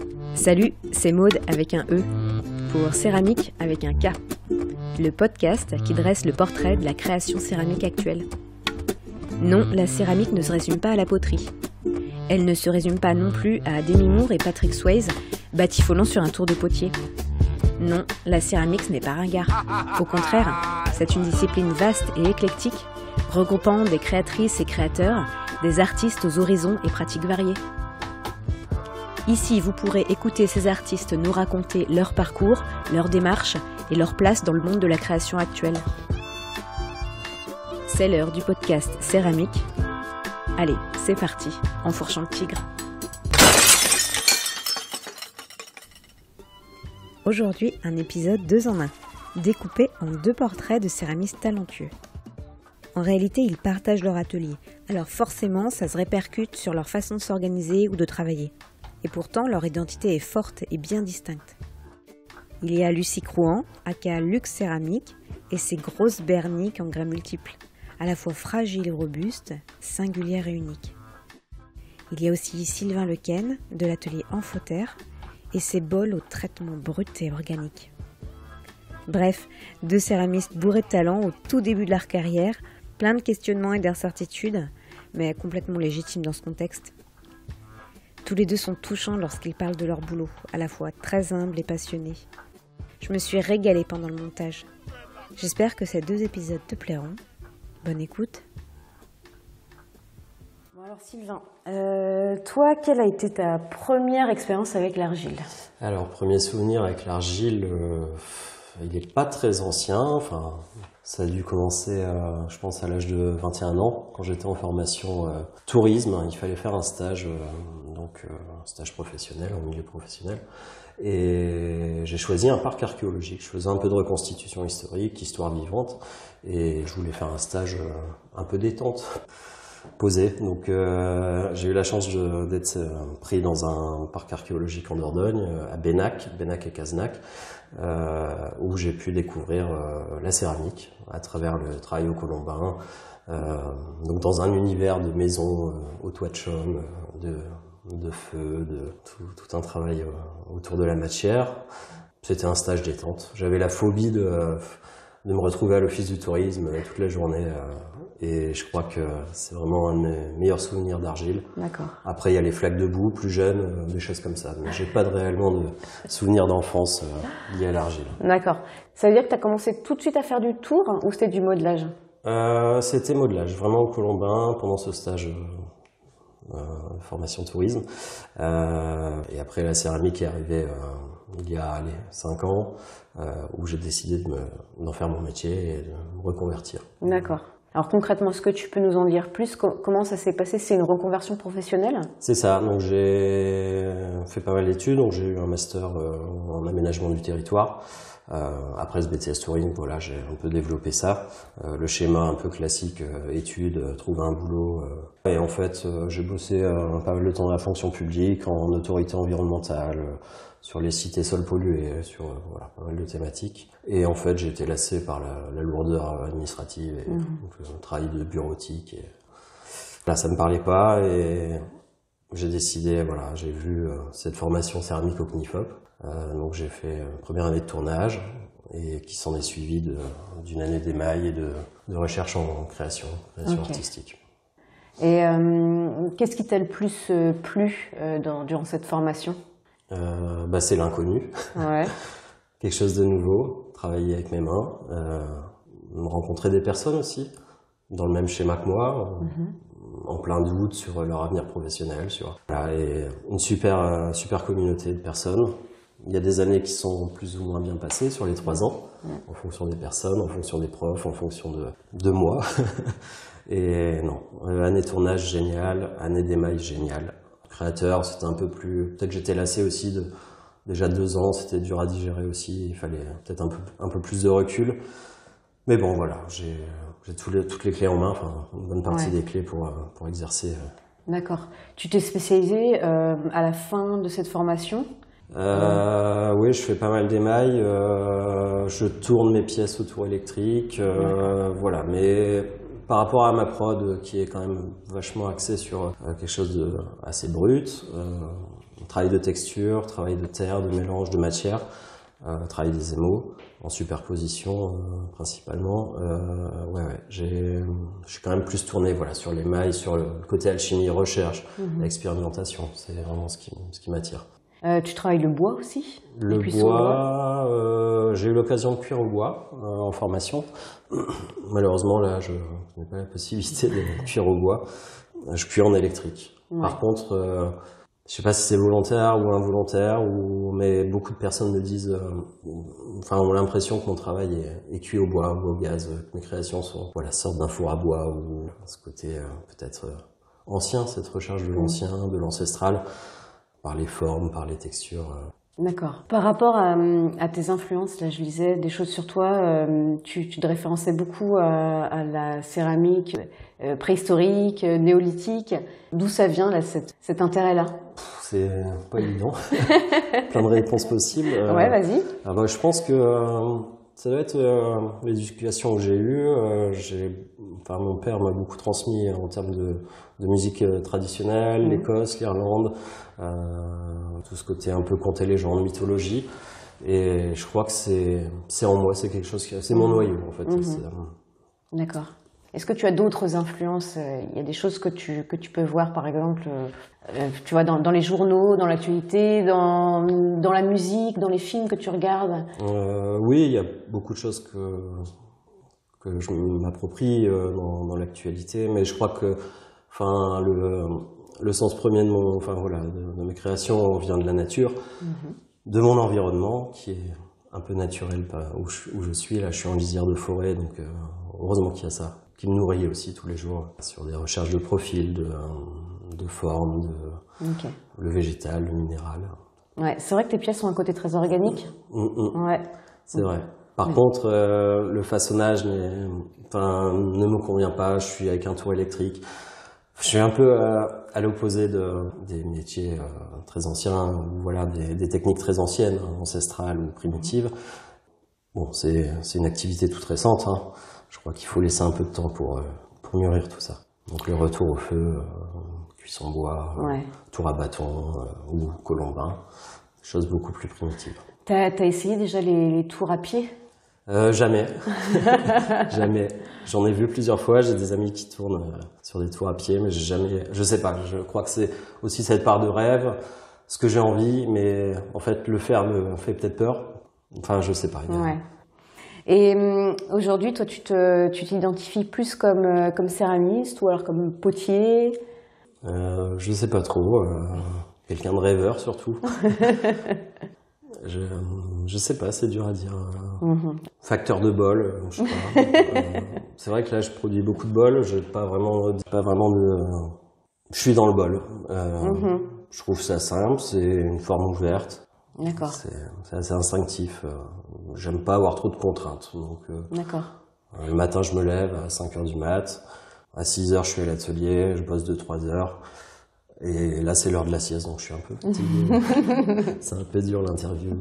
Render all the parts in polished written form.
Salut, c'est Maude avec un E, pour Céramique avec un K, le podcast qui dresse le portrait de la création céramique actuelle. Non, la céramique ne se résume pas à la poterie. Elle ne se résume pas non plus à Demi Moore et Patrick Swayze, batifolant sur un tour de potier. Non, la céramique ce n'est pas ringard. Au contraire, c'est une discipline vaste et éclectique, regroupant des créatrices et créateurs, des artistes aux horizons et pratiques variées. Ici, vous pourrez écouter ces artistes nous raconter leur parcours, leur démarche et leur place dans le monde de la création actuelle. C'est l'heure du podcast Céramique. Allez, c'est parti, enfourchant le tigre. Aujourd'hui, un épisode 2 en 1, découpé en 2 portraits de céramistes talentueux. En réalité, ils partagent leur atelier, alors forcément, ça se répercute sur leur façon de s'organiser ou de travailler. Et pourtant, leur identité est forte et bien distincte. Il y a Lucie Crouan, aka Luxe Céramique, et ses grosses berniques en grès multiples, à la fois fragiles et robustes, singulières et uniques. Il y a aussi Sylvain Lequesne, de l'atelier Amphoterre, et ses bols au traitement brut et organique. Bref, 2 céramistes bourrés de talent au tout début de leur carrière, plein de questionnements et d'incertitudes, mais complètement légitimes dans ce contexte. Tous les 2 sont touchants lorsqu'ils parlent de leur boulot, à la fois très humbles et passionnés. Je me suis régalée pendant le montage. J'espère que ces 2 épisodes te plairont. Bonne écoute. Bon alors Sylvain, toi, quelle a été ta première expérience avec l'argile ? Alors, premier souvenir avec l'argile, il n'est pas très ancien. Enfin, ça a dû commencer, je pense, à l'âge de 21 ans, quand j'étais en formation tourisme. Il fallait faire un stage, un stage professionnel, en milieu professionnel. Et j'ai choisi un parc archéologique. Je faisais un peu de reconstitution historique, histoire vivante, et je voulais faire un stage un peu détente, posé. Donc j'ai eu la chance d'être pris dans un parc archéologique en Dordogne, à Bénac et Cazenac, où j'ai pu découvrir la céramique à travers le travail au colombin, donc dans un univers de maisons au toit de chaume, de feu, de tout un travail autour de la matière. C'était un stage détente. J'avais la phobie de me retrouver à l'office du tourisme toute la journée, et je crois que c'est vraiment un de mes meilleurs souvenirs d'argile. D'accord. Après, il y a les flaques de boue, plus jeunes, des choses comme ça. Mais j'ai pas réellement de souvenirs d'enfance liés à l'argile. D'accord. Ça veut dire que tu as commencé tout de suite à faire du tour ou c'était du modelage ? C'était modelage, vraiment au colombin, pendant ce stage formation tourisme. Et après, la céramique est arrivée il y a 5 ans, où j'ai décidé d'en faire mon métier et de me reconvertir. D'accord. Alors concrètement, est-ce que tu peux nous en dire plus ? Comment ça s'est passé ? C'est une reconversion professionnelle ? C'est ça, donc j'ai fait pas mal d'études, donc j'ai eu un master en aménagement du territoire. Après ce BTS Touring, voilà, j'ai un peu développé ça. Le schéma un peu classique, études, trouver un boulot. Et en fait, j'ai bossé pas mal de temps dans la fonction publique, en autorité environnementale, sur les sites et sols pollués, sur pas mal de thématiques. Et en fait, j'ai été lassé par la lourdeur administrative et donc, le travail de bureautique. Et là, ça me parlait pas et j'ai décidé, j'ai vu cette formation céramique au CNIFOP. Donc j'ai fait première année de tournage et qui s'en est suivi d'une année d'émail et de recherche en création artistique. Et qu'est-ce qui t'a le plus plu durant cette formation ? C'est l'inconnu. Ouais. Quelque chose de nouveau, travailler avec mes mains, rencontrer des personnes aussi, dans le même schéma que moi, en plein doute sur leur avenir professionnel. Et une super communauté de personnes. Il y a des années qui sont plus ou moins bien passées sur les 3 ans, en fonction des personnes, en fonction des profs, en fonction de moi. Et non, année de tournage géniale, année d'émail géniale. Créateur, c'était un peu plus... Peut-être que j'étais lassé aussi déjà 2 ans, c'était dur à digérer aussi, il fallait peut-être un peu plus de recul. Mais bon, voilà, j'ai toutes les clés en main, enfin une bonne partie des clés pour exercer. D'accord. Tu t'es spécialisé à la fin de cette formation ? Oui, je fais pas mal d'émail, je tourne mes pièces au tour électrique, mais par rapport à ma prod qui est quand même vachement axée sur quelque chose de assez brut, travail de texture, travail de terre, de mélange, de matière, travail des émaux, en superposition principalement. Je suis quand même plus tourné sur l'émail, sur le côté alchimie, recherche, expérimentation. C'est vraiment ce qui m'attire. Tu travailles le bois aussi? Le bois, j'ai eu l'occasion de cuire au bois en formation. Malheureusement, là, je n'ai pas la possibilité de cuire au bois. Je cuis en électrique. Ouais. Par contre, je sais pas si c'est volontaire ou involontaire, mais beaucoup de personnes me disent, ont l'impression que mon travail est cuit au bois ou au gaz, que mes créations sortent d'un four à bois, ou ce côté peut-être ancien, cette recherche de l'ancien, de l'ancestral, par les formes, par les textures. D'accord. Par rapport à tes influences, là je lisais des choses sur toi, tu te référençais beaucoup à la céramique préhistorique, néolithique. D'où ça vient là, cet intérêt-là? C'est pas évident. Plein de réponses possibles. Ouais, vas-y. Je pense que ça doit être l'éducation que j'ai eue. Mon père m'a beaucoup transmis en termes de musique traditionnelle, l'Écosse, l'Irlande, tout ce côté un peu conte et légende, mythologie. Et je crois que c'est en moi, c'est quelque chose c'est mon noyau en fait. D'accord. Est-ce que tu as d'autres influences? Il y a des choses que tu peux voir, par exemple, tu vois, dans les journaux, dans l'actualité, dans la musique, dans les films que tu regardes? Oui, il y a beaucoup de choses que je m'approprie dans l'actualité, mais je crois que le sens premier de mes créations vient de la nature, de mon environnement qui est un peu naturel, où je suis. Là, je suis en lisière de forêt, donc heureusement qu'il y a ça, qui me nourrit aussi tous les jours sur des recherches de profil, de forme, le végétal, le minéral. Ouais, c'est vrai que tes pièces ont un côté très organique. Ouais. C'est vrai. Par contre, le façonnage ne me convient pas. Je suis avec un tour électrique. Je suis un peu à l'opposé des métiers très anciens, des techniques très anciennes, ancestrales ou primitives. Bon, c'est une activité toute récente. Je crois qu'il faut laisser un peu de temps pour mûrir tout ça. Donc le retour au feu, cuisson bois, tour à bâton ou colombin, choses beaucoup plus primitives. T'as essayé déjà les tours à pied? Jamais. Jamais. J'en ai vu plusieurs fois, j'ai des amis qui tournent sur des tours à pied, mais j'ai jamais, je sais pas, je crois que c'est aussi cette part de rêve, ce que j'ai envie, mais en fait le faire me fait peut-être peur. Je sais pas. Ouais. Et aujourd'hui, toi, tu t'identifies plus comme céramiste ou alors comme potier? Je sais pas trop. Quelqu'un de rêveur surtout. Je sais pas, c'est dur à dire. Facteur de bol, je sais pas. C'est vrai que là, je produis beaucoup de bol. J'ai pas vraiment de. Je suis dans le bol. Je trouve ça simple. C'est une forme ouverte. D'accord. C'est assez instinctif. J'aime pas avoir trop de contraintes. Donc, d'accord. Le matin, je me lève à 5h du mat. À 6h, je suis à l'atelier. Je bosse 2-3 heures. Et là, c'est l'heure de la sieste, donc je suis un peu fatigué. C'est un peu dur l'interview.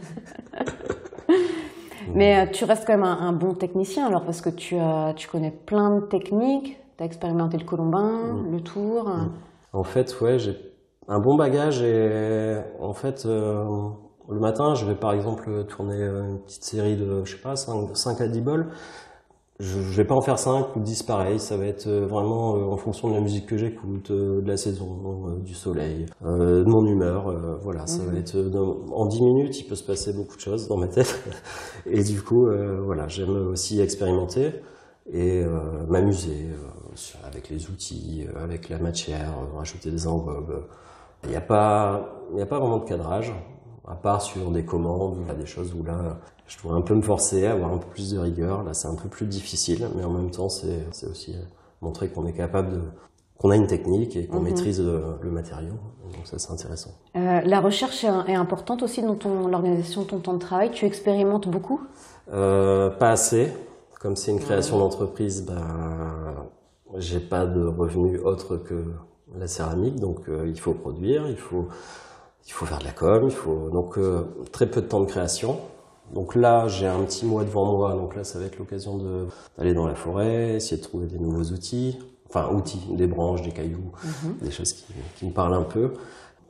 Mais tu restes quand même un bon technicien, alors, parce que tu connais plein de techniques. Tu as expérimenté le colombin, le tour. En fait, ouais, j'ai un bon bagage. Et en fait, le matin, je vais par exemple tourner une petite série de, 5 à 10 bols. Je vais pas en faire 5 ou 10 pareil, ça va être vraiment en fonction de la musique que j'écoute, de la saison, du soleil, de mon humeur, ça va être en 10 minutes, il peut se passer beaucoup de choses dans ma tête. Et du coup, j'aime aussi expérimenter et m'amuser avec les outils, avec la matière, rajouter des enrobes. Il n'y a pas vraiment de cadrage. À part sur des commandes, des choses où là, je dois un peu me forcer à avoir un peu plus de rigueur. Là, c'est un peu plus difficile, mais en même temps, c'est aussi montrer qu'on est capable qu'on a une technique et qu'on maîtrise le matériau. Donc ça, c'est intéressant. La recherche est importante aussi dans l'organisation de ton temps de travail. Tu expérimentes beaucoup? Pas assez. Comme c'est une création d'entreprise, j'ai pas de revenus autres que la céramique, donc il faut produire, il faut faire de la com, donc très peu de temps de création. Donc là, j'ai un petit mois devant moi, donc là, ça va être l'occasion d'aller dans la forêt, essayer de trouver des nouveaux outils, des branches, des cailloux, des choses qui me parlent un peu.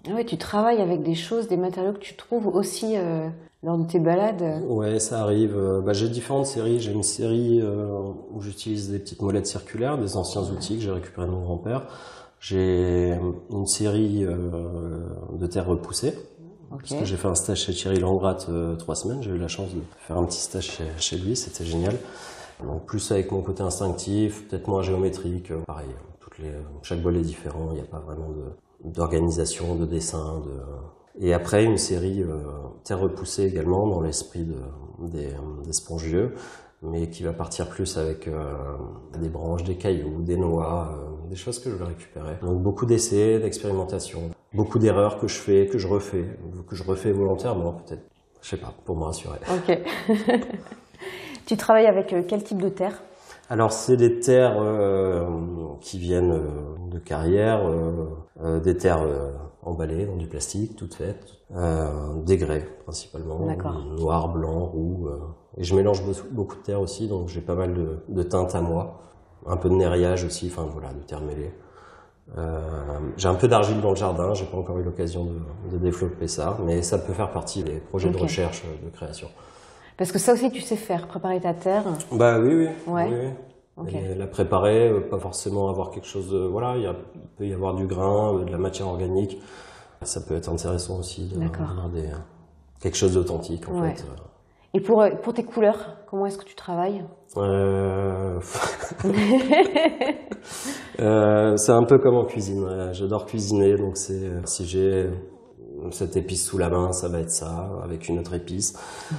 Ah ouais, tu travailles avec des choses, des matériaux que tu trouves aussi lors de tes balades. Ouais, ça arrive. J'ai différentes séries. J'ai une série où j'utilise des petites molettes circulaires, des anciens outils que j'ai récupérés de mon grand-père. J'ai une série de terre repoussée. Parce que j'ai fait un stage chez Thierry Langrat 3 semaines. J'ai eu la chance de faire un petit stage chez lui, c'était génial. Donc plus avec mon côté instinctif, peut-être moins géométrique. Pareil, chaque bol est différent, il n'y a pas vraiment d'organisation, de dessin. Et après une série terre repoussée également dans l'esprit des spongieux, mais qui va partir plus avec des branches, des cailloux, des noix, des choses que je vais récupérer. Donc beaucoup d'essais, d'expérimentation, beaucoup d'erreurs que je fais, que je refais volontairement peut-être. Je sais pas, pour me rassurer. Ok. Tu travailles avec quel type de terre? Alors c'est des terres qui viennent de carrières, des terres emballées dans du plastique, toutes faites, des grès principalement, noir, blanc, roux. Et je mélange beaucoup de terres aussi, donc j'ai pas mal de teintes à moi, un peu de nerriage aussi, enfin voilà, de terre mêlée. J'ai un peu d'argile dans le jardin, j'ai pas encore eu l'occasion de développer ça, mais ça peut faire partie des projets de recherche, de création. Parce que ça aussi, tu sais faire, préparer ta terre. Bah oui. Ouais. Oui. Okay. Et la préparer, pas forcément avoir quelque chose de... Voilà, il peut y avoir du grain, de la matière organique. Ça peut être intéressant aussi d'avoir quelque chose d'authentique en fait. Et pour tes couleurs, comment est-ce que tu travailles? C'est un peu comme en cuisine. J'adore cuisiner, donc si j'ai cette épice sous la main, ça va être ça, avec une autre épice.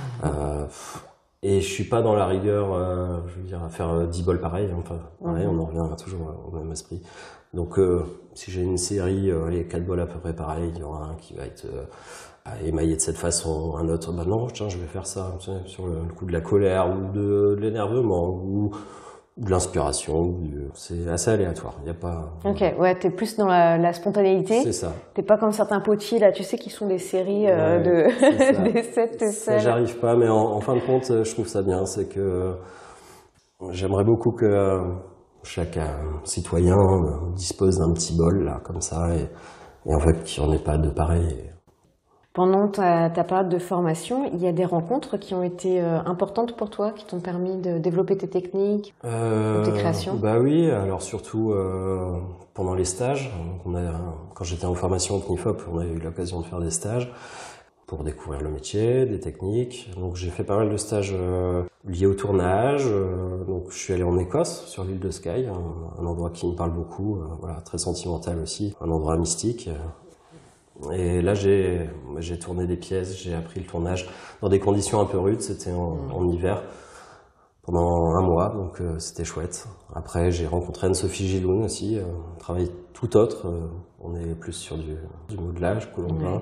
Et je suis pas dans la rigueur, je veux dire, à faire 10 bols pareils. Enfin, pareil, on en revient toujours au même esprit. Donc, si j'ai une série, les 4 bols à peu près pareils, il y aura un qui va être émaillé de cette façon, un autre, non, tiens, je vais faire ça, tu sais, sur le coup de la colère ou de l'énervement ou de l'inspiration. C'est assez aléatoire. Il y a pas. Ok, ouais, t'es plus dans la spontanéité. C'est ça. T'es pas comme certains potiers là, tu sais, qui sont des séries des 7 Ça, j'arrive pas, mais en fin de compte, je trouve ça bien. C'est que j'aimerais beaucoup que chaque citoyen dispose d'un petit bol là, comme ça, et en fait, qu'il n'y en ait pas de pareil. Pendant ta période de formation, il y a des rencontres qui ont été importantes pour toi, qui t'ont permis de développer tes techniques, tes créations? Bah oui, alors surtout pendant les stages. Quand j'étais en formation au CNIFOP, on a eu l'occasion de faire des stages pour découvrir le métier, des techniques. Donc j'ai fait pas mal de stages liés au tournage. Donc je suis allé en Écosse, sur l'île de Skye, un endroit qui me parle beaucoup, voilà, très sentimental aussi, un endroit mystique. Et là, j'ai tourné des pièces, j'ai appris le tournage dans des conditions un peu rudes. C'était en hiver, pendant un mois, donc c'était chouette. Après, j'ai rencontré Anne-Sophie Giloun aussi, un travail tout autre. On est plus sur du modelage, colombin,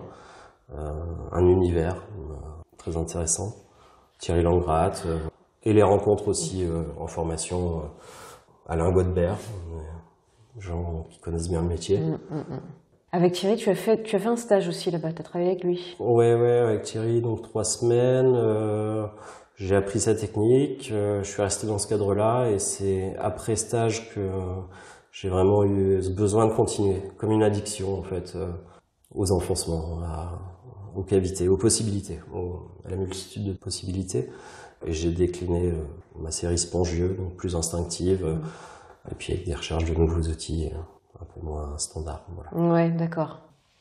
un univers très intéressant. Thierry Langrat, et les rencontres aussi en formation, Alain Godbert, gens qui connaissent bien le métier. Avec Thierry, tu as fait un stage aussi là-bas, tu as travaillé avec lui? Ouais, avec Thierry, donc 3 semaines. J'ai appris sa technique, je suis resté dans ce cadre-là, et c'est après stage que j'ai vraiment eu ce besoin de continuer, comme une addiction en fait, aux enfoncements, aux cavités, aux possibilités, à la multitude de possibilités. Et j'ai décliné ma série Spongieux, donc plus instinctive, et puis avec des recherches de nouveaux outils un peu moins standards. Voilà. Ouais, d'accord.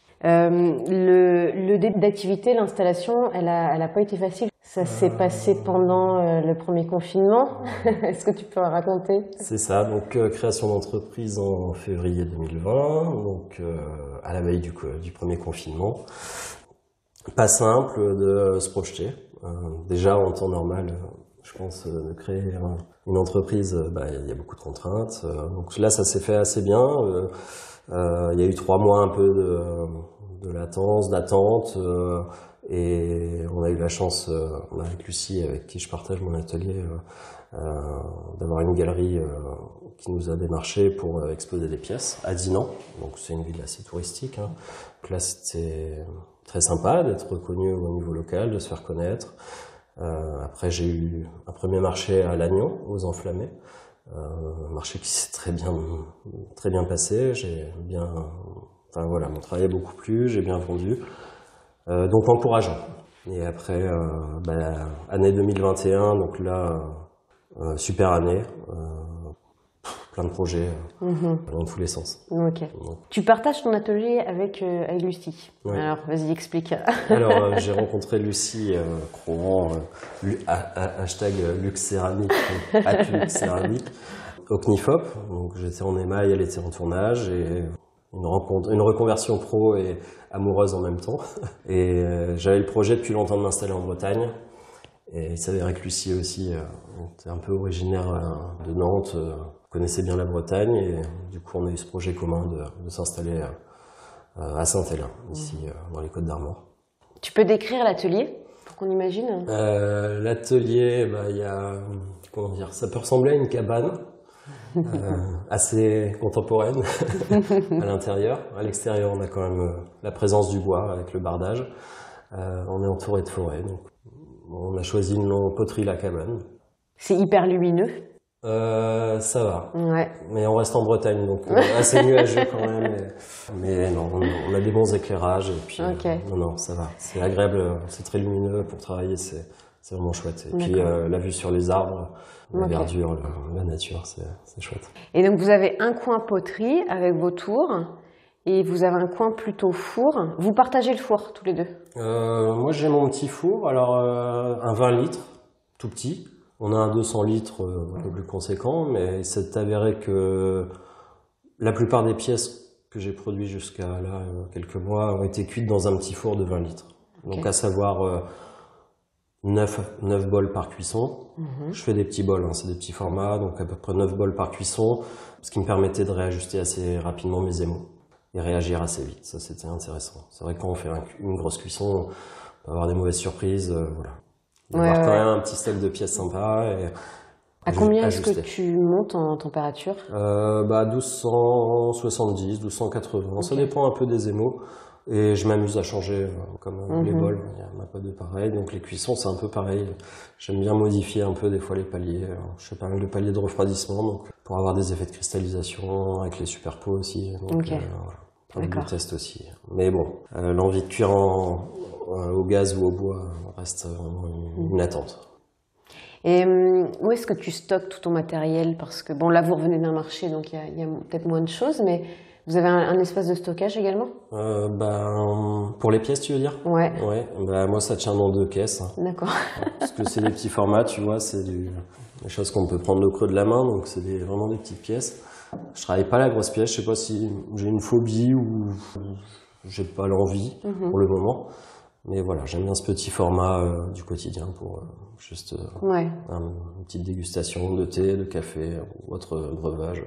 Le début d'activité, l'installation, elle a pas été facile. Ça s'est passé pendant le premier confinement. Est-ce que tu peux en raconter? C'est ça, donc création d'entreprise en février 2020, donc à la veille du premier confinement. Pas simple de se projeter. Déjà en temps normal, je pense, de créer une entreprise, il y a beaucoup de contraintes. Donc là, ça s'est fait assez bien. Il y a eu 3 mois un peu de latence, d'attente, et on a eu la chance, avec Lucie, avec qui je partage mon atelier, d'avoir une galerie qui nous a démarché pour exposer des pièces à Dinan. Donc c'est une ville assez touristique. Donc là, c'était très sympa d'être reconnu au niveau local, de se faire connaître. Après, j'ai eu un premier marché à Lannion, aux Enflammés. Un marché qui s'est très bien passé. J'ai bien Enfin voilà, mon travail a beaucoup plu, j'ai bien vendu. Donc encourageant. Et après, année 2021, donc là, super année. Plein de projets dans tous les sens. Ok. Donc. Tu partages ton atelier avec Lucie. Ouais. Alors, vas-y, explique. Alors, j'ai rencontré Lucie Crohan, hashtag Luxcéramique, @Luxcéramique, au CNIFOP. Donc, j'étais en émail, elle était en tournage, et une reconversion pro et amoureuse en même temps. Et j'avais le projet depuis longtemps de m'installer en Bretagne. Et il s'avérait que Lucie aussi était un peu originaire de Nantes, connaissait bien la Bretagne, et du coup on a eu ce projet commun de s'installer à Saint-Hélin, ici dans les Côtes-d'Armor. Tu peux décrire l'atelier pour qu'on imagine? L'atelier, il y a, comment dire, ça peut ressembler à une cabane assez contemporaine à l'intérieur. À l'extérieur, on a quand même la présence du bois avec le bardage. On est entouré de forêt, donc on a choisi une poterie la cabane. C'est hyper lumineux. Ça va. Ouais. Mais on reste en Bretagne, donc assez nuageux quand même. Mais non, on a des bons éclairages et puis non, ça va. C'est agréable, c'est très lumineux pour travailler, c'est vraiment chouette. Et puis la vue sur les arbres, la verdure, la nature, c'est chouette. Et donc vous avez un coin poterie avec vos tours. Et vous avez un coin plutôt four. Vous partagez le four tous les deux? Moi j'ai mon petit four, alors un 20 litres, tout petit. On a un 200 litres un peu plus conséquent, mais il s'est avéré que la plupart des pièces que j'ai produites jusqu'à là, quelques mois, ont été cuites dans un petit four de 20 litres. Donc à savoir 9 bols par cuisson. Je fais des petits bols, c'est des petits formats, donc à peu près 9 bols par cuisson, ce qui me permettait de réajuster assez rapidement mes émaux et réagir assez vite. Ça, c'était intéressant. C'est vrai que quand on fait une grosse cuisson, on peut avoir des mauvaises surprises, voilà. Il y avoir quand même un petit stock de pièces sympas. Et à combien est-ce que tu montes en température? 1270, 1280, ça dépend un peu des émaux. Et je m'amuse à changer, comme les bols, il n'y en a pas de pareil. Donc les cuissons, c'est un peu pareil. J'aime bien modifier un peu des fois les paliers. Alors, je fais pas mal de paliers de refroidissement, donc pour avoir des effets de cristallisation, avec les super pots aussi. Donc, voilà. De test aussi. Mais bon, l'envie de cuire au gaz ou au bois reste une attente. Et où est-ce que tu stockes tout ton matériel? Parce que bon, là vous revenez d'un marché, donc il y a peut-être moins de choses, mais vous avez un espace de stockage également? Pour les pièces, tu veux dire? Ouais. Moi, ça tient dans 2 caisses. D'accord. Parce que c'est des petits formats, tu vois, c'est des choses qu'on peut prendre au creux de la main, donc c'est vraiment des petites pièces. Je travaille pas la grosse pièce, je sais pas si j'ai une phobie ou j'ai pas l'envie pour le moment. Mais voilà, j'aime bien ce petit format du quotidien pour juste une petite dégustation de thé, de café ou autre breuvage.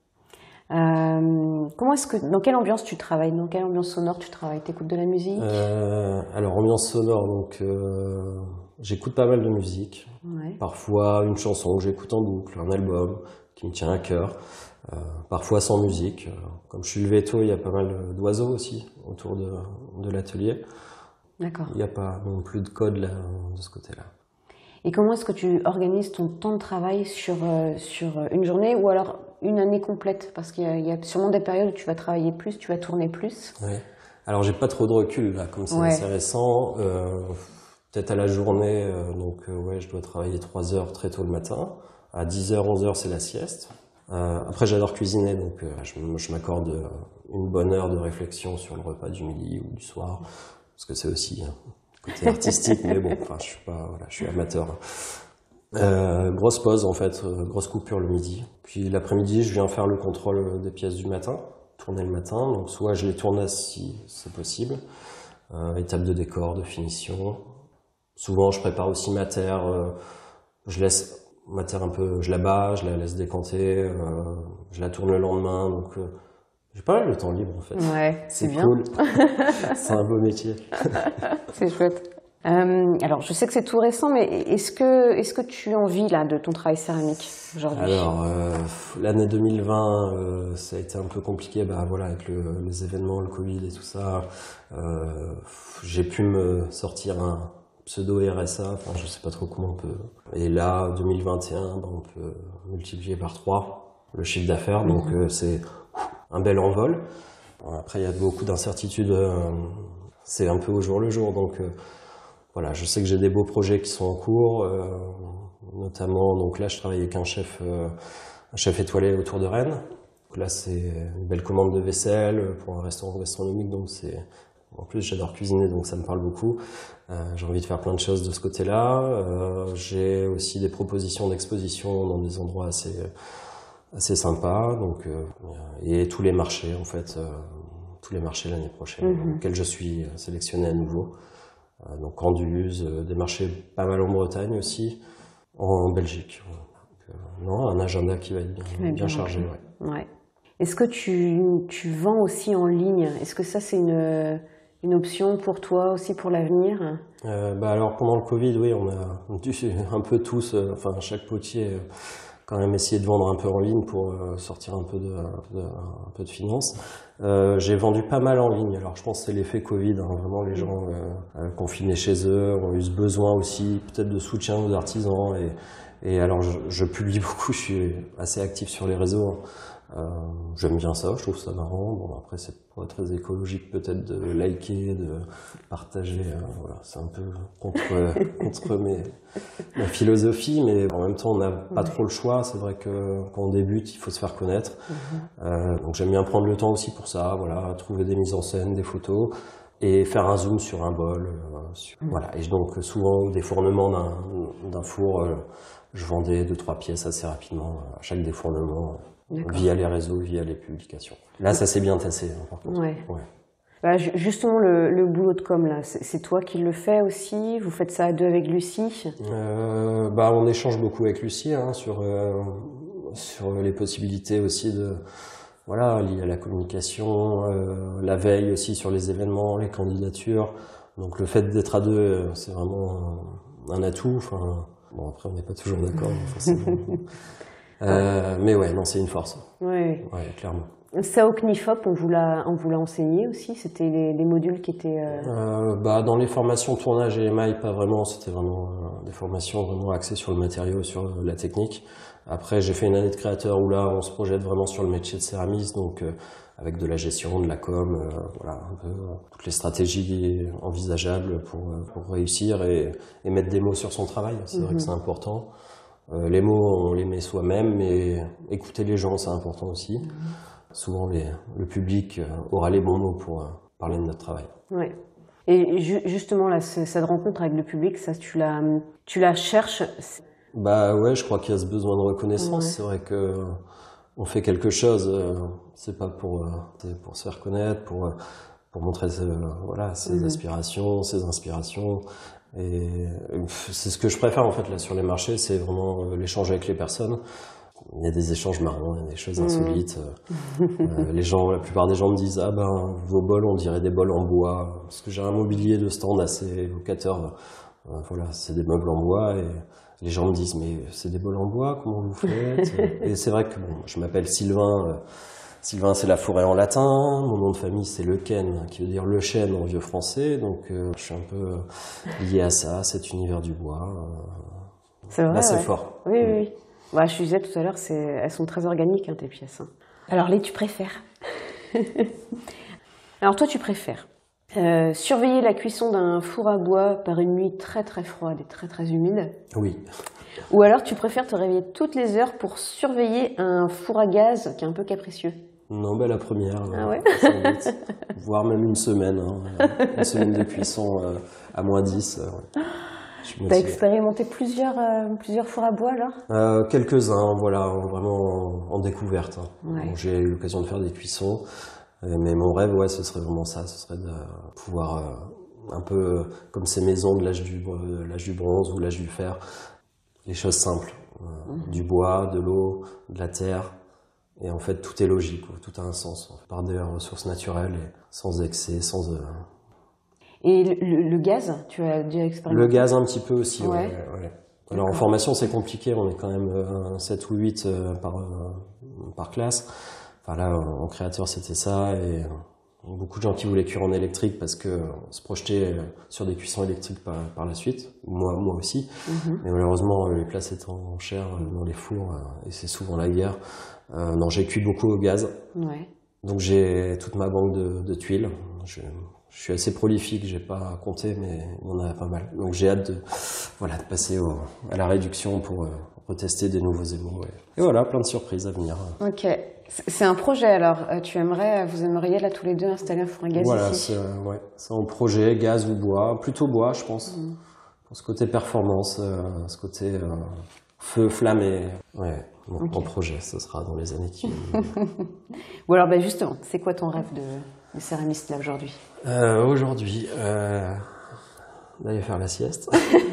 Dans quelle ambiance tu travailles? Dans quelle ambiance sonore tu travailles? T'écoutes de la musique? Alors, ambiance sonore, donc j'écoute pas mal de musique. Parfois une chanson que j'écoute en boucle, un album qui me tient à cœur. Parfois sans musique. Comme je suis levé tôt, il y a pas mal d'oiseaux aussi autour de l'atelier. D'accord. Il n'y a pas non plus de code là, de ce côté-là. Et comment est-ce que tu organises ton temps de travail sur une journée ou alors une année complète? Parce qu'il y a sûrement des périodes où tu vas travailler plus, tu vas tourner plus. Ouais. Alors j'ai pas trop de recul là, comme c'est assez récent. Peut-être à la journée, je dois travailler 3 heures très tôt le matin. À 10h, 11h, c'est la sieste. Après j'adore cuisiner, donc je m'accorde une bonne heure de réflexion sur le repas du midi ou du soir, parce que c'est aussi côté artistique, mais bon, je suis amateur. Grosse pause en fait, grosse coupure le midi. Puis l'après-midi, je viens faire le contrôle des pièces du matin, tourner le matin. Donc soit je les tourne si c'est possible, étape de décor, de finition. Souvent, je prépare aussi ma terre. Je laisse ma terre un peu, je la bats, je la laisse décanter, je la tourne le lendemain. Donc j'ai pas mal de temps libre en fait. Ouais, c'est bien. Cool. C'est un beau métier. C'est chouette. Alors, je sais que c'est tout récent, mais est-ce que tu en vis là de ton travail céramique aujourd'hui? Alors, l'année 2020, ça a été un peu compliqué, avec les événements, le Covid et tout ça. J'ai pu me sortir un pseudo RSA, je sais pas trop comment on peut. Et là, 2021, on peut multiplier par 3 le chiffre d'affaires, donc c'est un bel envol. Après, il y a beaucoup d'incertitudes. C'est un peu au jour le jour. Donc, voilà, je sais que j'ai des beaux projets qui sont en cours. Notamment, donc là, je travaille avec un chef étoilé autour de Rennes. Donc là, c'est une belle commande de vaisselle pour un restaurant gastronomique. Donc, en plus, j'adore cuisiner, donc ça me parle beaucoup. J'ai envie de faire plein de choses de ce côté-là. J'ai aussi des propositions d'exposition dans des endroits assez sympa, donc et tous les marchés en fait, tous les marchés l'année prochaine, auxquels je suis sélectionné à nouveau. Donc Anduze, des marchés pas mal en Bretagne aussi, en Belgique. Donc, non, un agenda qui va être bien chargé. Ouais. Est-ce que tu vends aussi en ligne? Est-ce que ça c'est une option pour toi aussi pour l'avenir? Alors pendant le Covid, oui, on a dû un peu tous, enfin chaque potier. Quand même essayer de vendre un peu en ligne pour sortir un peu de finances. J'ai vendu pas mal en ligne. Alors je pense que c'est l'effet Covid. Vraiment, les gens confinés chez eux ont eu ce besoin aussi peut-être de soutien aux artisans. Et alors je publie beaucoup. Je suis assez actif sur les réseaux. J'aime bien ça. Je trouve ça marrant. Bon, après c'est pas très écologique peut-être de liker, de partager. Voilà, c'est un peu contre ma philosophie, mais en même temps on n'a pas trop le choix. C'est vrai que quand on débute, il faut se faire connaître. Donc j'aime bien prendre le temps aussi pour ça. Voilà, trouver des mises en scène, des photos et faire un zoom sur un bol. Voilà. Et donc souvent des défournement d'un four, je vendais 2-3 pièces assez rapidement à chaque défournement. Via les réseaux, via les publications. Là, ça s'est bien tassé, par contre. Ouais. Bah, justement, le boulot de com, là, c'est toi qui le fais aussi? Vous faites ça à deux avec Lucie? On échange beaucoup avec Lucie sur les possibilités aussi liées à la communication, la veille aussi sur les événements, les candidatures. Donc le fait d'être à deux, c'est vraiment un atout. Enfin, bon, après, on n'est pas toujours d'accord, forcément. Mais ouais, non, c'est une force. Oui. Ouais, clairement. Ça au CNIFOP, on vous l'a enseigné aussi? C'était les modules qui étaient... Dans les formations tournage et émail, pas vraiment. C'était vraiment des formations vraiment axées sur le matériau, sur la technique. Après, j'ai fait une année de créateur où là, on se projette vraiment sur le métier de céramiste, donc avec de la gestion, de la com, un peu toutes les stratégies envisageables pour réussir et mettre des mots sur son travail. C'est vrai que c'est important. Les mots, on les met soi-même, mais écouter les gens, c'est important aussi. Souvent, le public aura les bons mots pour parler de notre travail. Ouais. Et justement, là, cette rencontre avec le public, ça, tu la cherches? Ouais, je crois qu'il y a ce besoin de reconnaissance. Ouais. C'est vrai que on fait quelque chose, c'est pas pour se faire connaître, pour montrer ses aspirations, ses inspirations. Et c'est ce que je préfère en fait là sur les marchés, c'est vraiment l'échange avec les personnes. Il y a des échanges marrants, il y a des choses insolites. La plupart des gens me disent vos bols on dirait des bols en bois, parce que j'ai un mobilier de stand assez évocateur. C'est des meubles en bois et les gens me disent mais c'est des bols en bois, comment vous faites? Et c'est vrai que je m'appelle Sylvain. Sylvain, c'est la forêt en latin. Mon nom de famille, c'est Lequesne, qui veut dire le chêne en vieux français. Donc, je suis un peu lié à ça, cet univers du bois. C'est vrai, c'est fort. Oui. Je disais tout à l'heure, elles sont très organiques, tes pièces. Alors, tu préfères? Alors, toi, tu préfères surveiller la cuisson d'un four à bois par une nuit très très froide et très très humide? Oui. Ou alors, tu préfères te réveiller toutes les heures pour surveiller un four à gaz qui est un peu capricieux? Non, la première. Ah ouais? Voire même une semaine. Une semaine de cuisson à -10. T'as expérimenté plusieurs fours à bois, alors? Quelques-uns, vraiment en découverte. Ouais. Donc, j'ai eu l'occasion de faire des cuissons. Mais mon rêve, ce serait vraiment ça. Ce serait de pouvoir, un peu comme ces maisons de l'âge du bronze ou l'âge du fer, les choses simples. Du bois, de l'eau, de la terre. Et en fait, tout est logique, tout a un sens. Par des ressources naturelles et sans excès, sans... Et le gaz, tu as déjà expérimenté? Le gaz, un petit peu aussi, ouais. Alors en D'accord. formation, c'est compliqué. On est quand même 7 ou 8 par classe. Enfin là, en créateur, c'était ça. Et beaucoup de gens qui voulaient cuire en électrique parce que se projeter sur des cuissons électriques par la suite. Moi aussi. Mais malheureusement, les places étant chères dans les fours, et c'est souvent la guerre. Non, j'ai cuit beaucoup au gaz. Ouais. Donc j'ai toute ma banque de tuiles. Je suis assez prolifique, j'ai pas compté, mais il y en a pas mal. Donc j'ai hâte de passer à la réduction pour retester des nouveaux émaux. Et voilà, plein de surprises à venir. Ok. C'est un projet alors. Vous aimeriez là tous les deux installer un four à gaz ici? Voilà, c'est un projet, gaz ou bois. Plutôt bois, je pense. Pour ce côté performance, ce côté feu, flamme et... Ouais, mon projet, ce sera dans les années qui viennent. Bon alors justement, c'est quoi ton rêve de céramiste là aujourd'hui? Aujourd'hui, d'aller faire la sieste.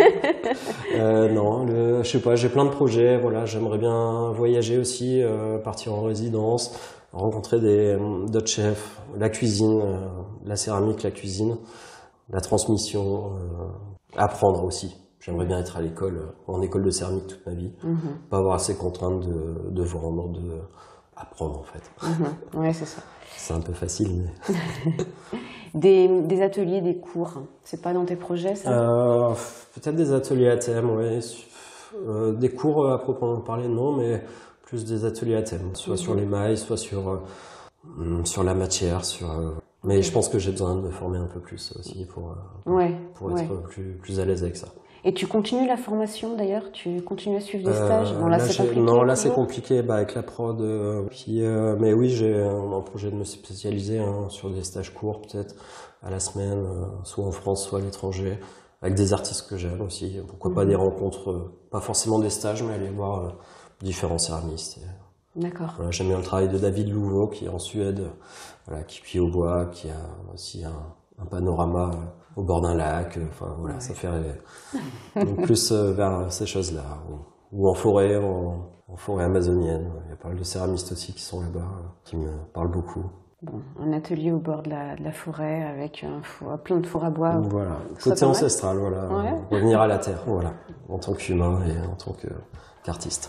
Non, je sais pas, j'ai plein de projets. Voilà, j'aimerais bien voyager aussi, partir en résidence, rencontrer d'autres chefs, la cuisine, la céramique, la cuisine, la transmission, apprendre aussi. J'aimerais bien être à l'école, en école de céramique toute ma vie, pas avoir ces contraintes de vendre, apprendre en fait. Ouais, c'est ça. C'est un peu facile, mais... Des ateliers, des cours, c'est pas dans tes projets ça? Peut-être des ateliers à thème, oui. Des cours à proprement parler, non, mais plus des ateliers à thème, soit sur les mailles, soit sur la matière, mais je pense que j'ai besoin de me former un peu plus aussi pour être plus à l'aise avec ça. Et tu continues la formation d'ailleurs? Tu continues à suivre des stages? Non, là c'est compliqué avec la prod. Mais oui, j'ai un projet de me spécialiser sur des stages courts peut-être à la semaine, soit en France, soit à l'étranger, avec des artistes que j'aime aussi. Pourquoi pas des rencontres, pas forcément des stages, mais aller voir différents céramistes. D'accord. Voilà, j'aime bien le travail de David Louveau qui est en Suède, qui cuit au bois, qui a aussi un panorama au bord d'un lac, ça fait rêver. Donc plus vers ces choses-là, ou en forêt, en forêt amazonienne. Il y a pas mal de céramistes aussi qui sont là-bas, qui me parlent beaucoup. Bon, un atelier au bord de la forêt avec plein de fours à bois. Voilà, côté ancestral, revenir à la terre, en tant qu'humain et en tant qu'artiste.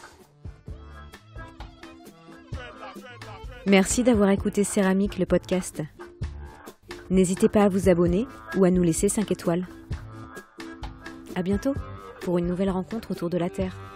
Merci d'avoir écouté Céramique, le podcast. N'hésitez pas à vous abonner ou à nous laisser 5 étoiles. À bientôt pour une nouvelle rencontre autour de la Terre.